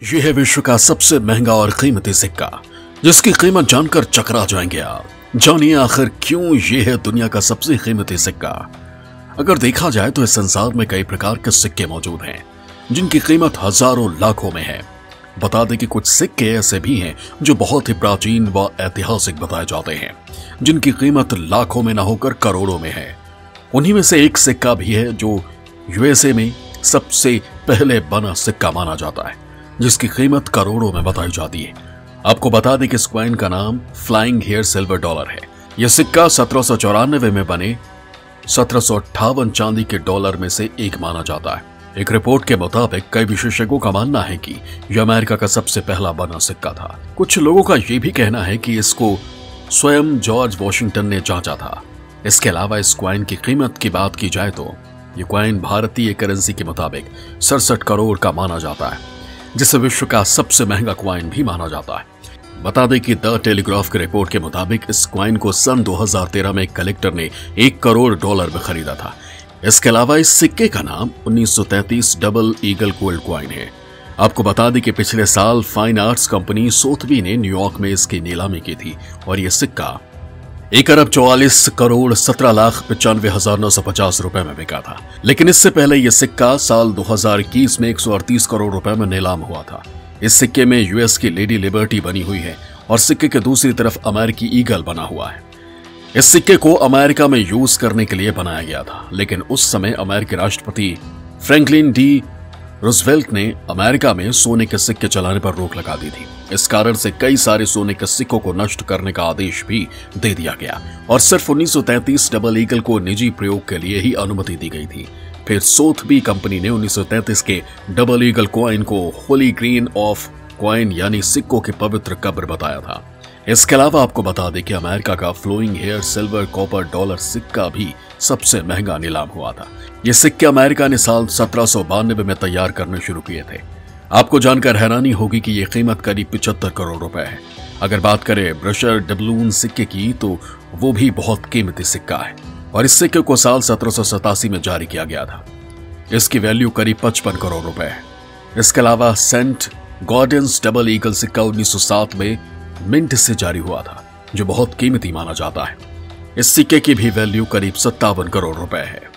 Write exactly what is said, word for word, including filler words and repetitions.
यह है विश्व का सबसे महंगा और कीमती सिक्का, जिसकी कीमत जानकर चकरा जाएंगे आप। जानिए आखिर क्यों यह है दुनिया का सबसे कीमती सिक्का। अगर देखा जाए तो इस संसार में कई प्रकार के सिक्के मौजूद हैं, जिनकी कीमत हजारों लाखों में है। बता दें कि कुछ सिक्के ऐसे भी हैं जो बहुत ही प्राचीन व ऐतिहासिक बताए जाते हैं, जिनकी कीमत लाखों में न होकर करोड़ों में है। उन्हीं में से एक सिक्का भी है जो यूएसए में सबसे पहले बना सिक्का माना जाता है, जिसकी कीमत करोड़ों में बताई जाती है। आपको बता दें कि इस कॉइन का नाम फ्लाइंग हेयर सिल्वर डॉलर है। यह सिक्का सत्रह सौ चौरानवे में बने सत्रह सौ अट्ठावन चांदी के डॉलर में से एक माना जाता है। एक रिपोर्ट के मुताबिक कई विशेषज्ञों का मानना है कि यह अमेरिका का सबसे पहला बना सिक्का था। कुछ लोगों का यह भी कहना है कि इसको स्वयं जॉर्ज वॉशिंगटन ने जांचा था। इसके अलावा इस कॉइन की कीमत की बात की जाए तो यह कॉइन भारतीय करेंसी के मुताबिक सड़सठ करोड़ का माना जाता है, जिसे विश्व का सबसे महंगा कॉइन भी माना जाता है। बता दें कि द टेलीग्राफ की रिपोर्ट के मुताबिक इस कॉइन को सन दो हज़ार तेरह में एक कलेक्टर ने एक करोड़ डॉलर में खरीदा था। इसके अलावा इस सिक्के का नाम उन्नीस सौ तैंतीस डबल ईगल गोल्ड कॉइन है। आपको बता दें कि पिछले साल फाइन आर्ट्स कंपनी सोथबी ने न्यूयॉर्क में इसकी नीलामी की थी और यह सिक्का एक अरब चौवालीस करोड़ सत्रह लाख पचानवे हजार नौ सौ पचास रुपए में बिका था। लेकिन इससे पहले यह सिक्का साल दो हज़ार इक्कीस में एक सौ अड़तीस करोड़ रुपए में नीलाम हुआ था। इस सिक्के में यूएस की लेडी लिबर्टी बनी हुई है और सिक्के के दूसरी तरफ अमेरिकी ईगल बना हुआ है। इस सिक्के को अमेरिका में यूज करने के लिए बनाया गया था, लेकिन उस समय अमेरिकी राष्ट्रपति फ्रैंकलिन डी रूजवेल्ट ने अमेरिका में सोने के सिक्के चलाने पर रोक लगा दी थी। इस कारण से कई सारे सोने के सिक्कों को नष्ट करने का आदेश भी दे दिया गया और सिर्फ उन्नीस सौ तैंतीस डबल ईगल को निजी प्रयोग के लिए ही अनुमति दी गई थी। फिर सोथबी कंपनी ने उन्नीस सौ तैंतीस के डबल ईगल कॉइन को होली ग्रेन ऑफ कॉइन यानी सिक्कों की पवित्र कब्र बताया था। इसके अलावा आपको बता दें कि अमेरिका का flowing hair silver copper dollar सिक्का भी सबसे महंगा नीलाम हुआ था। ये सिक्के अमेरिका ने साल सत्रह सौ बानवे में तैयार करने शुरू किए थे। आपको जानकर हैरानी होगी कि यह कीमत करीब पिछहत्तर करोड़ रुपए है। अगर बात करें ब्रशर डबलून सिक्के की तो वो भी बहुत कीमती सिक्का है और इस सिक्के को साल सत्रह सौ सतासी में जारी किया गया था। इसकी वैल्यू करीब पचपन करोड़ रुपए है। इसके अलावा सेंट गॉर्डन्स डबल ईगल सिक्का उन्नीस सौ सात में मिंट से जारी हुआ था, जो बहुत कीमती माना जाता है। इस सिक्के की भी वैल्यू करीब सत्तावन करोड़ रुपए है।